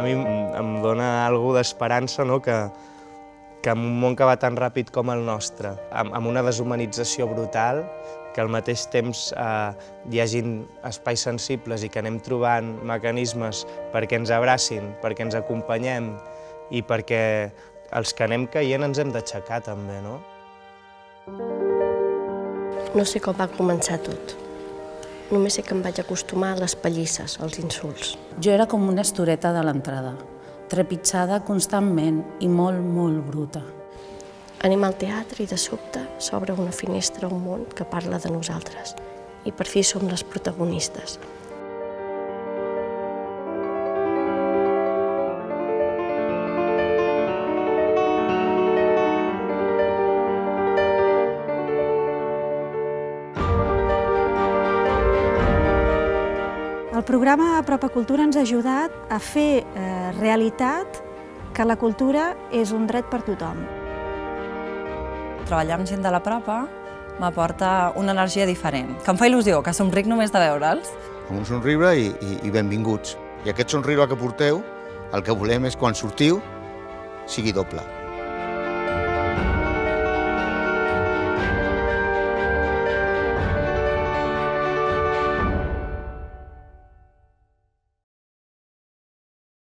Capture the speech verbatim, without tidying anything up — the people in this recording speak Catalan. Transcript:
mi em dona alguna d'esperança, no?, que, que en un món que va tan ràpid com el nostre, amb, amb una deshumanització brutal, que al mateix temps eh, hi hagin espais sensibles i que anem trobant mecanismes perquè ens abracin, perquè ens acompanyem i perquè els que anem caient ens hem d'aixecar també, no? No sé com va començar tot. Només sé que em vaig acostumar a les pallisses, als insults. Jo era com una estoreta de l'entrada, trepitjada constantment i molt, molt bruta. Anem al teatre i de sobte s'obre una finestra a un món que parla de nosaltres i per fi som les protagonistes. El programa Apropa Cultura ens ha ajudat a fer eh, realitat que la cultura és un dret per tothom. Treballar amb gent de l'Apropa m'aporta una energia diferent, que em fa il·lusió, que somric només de veure'ls. Amb un somriure i, i, i benvinguts. I aquest somriure que porteu, el que volem és quan sortiu, sigui doble.